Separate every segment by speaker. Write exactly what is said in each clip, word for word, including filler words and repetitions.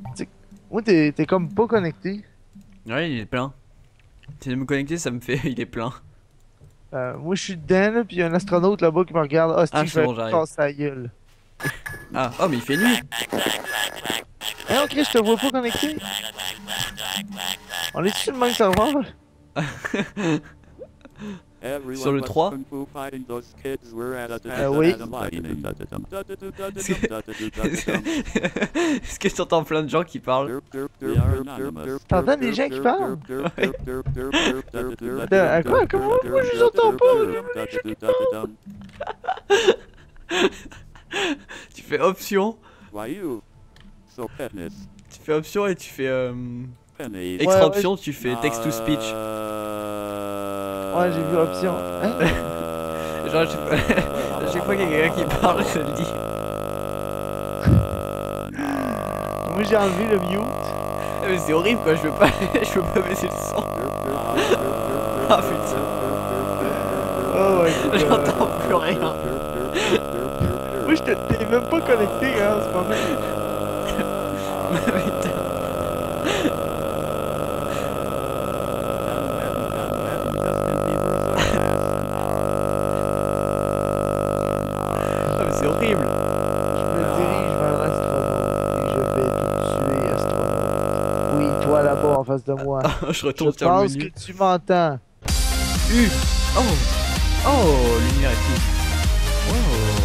Speaker 1: Moi, t'es comme pas connecté.
Speaker 2: Ouais, il est plein. Si de me connecter, ça me fait. Il est plein.
Speaker 1: Euh, moi, je suis dedans, là, pis y a un astronaute là-bas qui me regarde. Ah,
Speaker 2: Ah,
Speaker 1: Steve, je
Speaker 2: c'est
Speaker 1: vais
Speaker 2: bon, j'arrive.
Speaker 1: casser sa gueule.
Speaker 2: Ah, oh, mais il fait nuit.
Speaker 1: Eh non, Chris, je te vois pas connecté. On est sur le même serveur?
Speaker 2: Sur le trois.
Speaker 1: Euh, oui.
Speaker 2: Est-ce que t'entends plein de gens qui parlent?
Speaker 1: T'entends des gens qui parlent?
Speaker 2: Ouais.
Speaker 1: Attends, à quoi? Comment? Moi, je les entends pas!
Speaker 2: Tu fais option. Tu fais option et tu fais euh, extra
Speaker 1: Ouais, ouais,
Speaker 2: option, tu fais text to speech.
Speaker 1: Ouais, j'ai vu option. Hein?
Speaker 2: Genre, à chaque fois, à chaque fois qu'il y a quelqu'un qui parle, je le dis.
Speaker 1: Moi, j'ai enlevé le mute.
Speaker 2: Ah, mais c'est horrible quoi, je veux pas, je veux pas baisser le son. Ah putain.
Speaker 1: Oh ouais,
Speaker 2: J'entends plus rien.
Speaker 1: Moi, je t'ai même pas connecté, hein, en ce moment.
Speaker 2: Putain. Ah mais c'est horrible.
Speaker 1: Je me dirige vers l'astronaute et je vais te tuer, astronaute. Oui, toi là-bas en face de moi.
Speaker 2: Je retourne
Speaker 1: Je
Speaker 2: sur le
Speaker 1: pense
Speaker 2: menu.
Speaker 1: que tu m'entends.
Speaker 2: U. Oh. Oh, lumière et tout. Oh.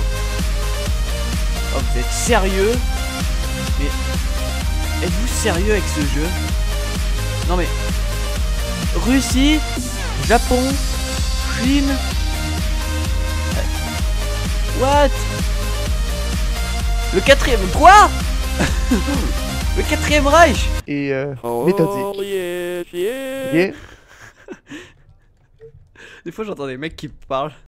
Speaker 2: Oh, vous êtes sérieux? Mais êtes-vous sérieux avec ce jeu? Non mais Russie, Japon, Chine. What? Le quatrième quoi? Le quatrième Reich.
Speaker 1: Et euh, méthodique. Yeah.
Speaker 2: Des fois j'entends des mecs qui parlent.